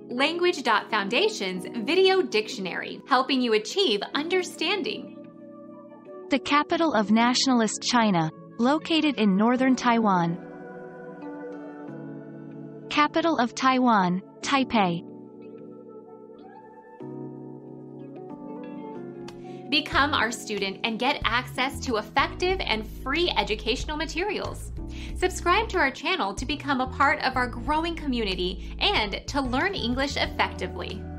Language.Foundation's Video Dictionary, helping you achieve understanding. The capital of nationalist China, located in northern Taiwan. Capital of Taiwan, Taipeh. Become our student and get access to effective and free educational materials. Subscribe to our channel to become a part of our growing community and to learn English effectively.